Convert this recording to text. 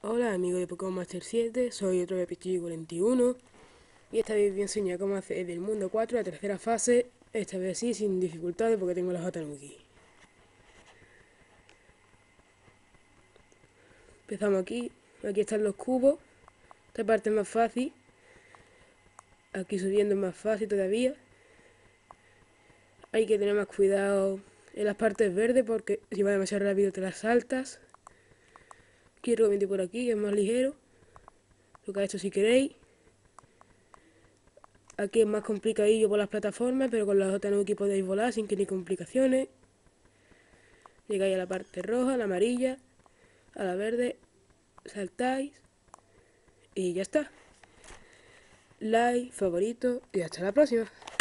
Hola amigos de Pokémon Master 7, soy otro de Pichillo41 y esta vez voy a enseñar cómo hacer del mundo 4 la tercera fase, esta vez sí, sin dificultades porque tengo las Tanuki. Empezamos aquí están los cubos, esta parte es más fácil, aquí subiendo es más fácil todavía. Hay que tener más cuidado en las partes verdes porque si va demasiado rápido te las saltas. Quiero que por aquí, que es más ligero, lo que ha hecho si queréis. Aquí es más complicadillo por las plataformas, pero con las Tanuki podéis volar sin que ni complicaciones. Llegáis a la parte roja, a la amarilla, a la verde, saltáis y ya está. Like, favorito y hasta la próxima.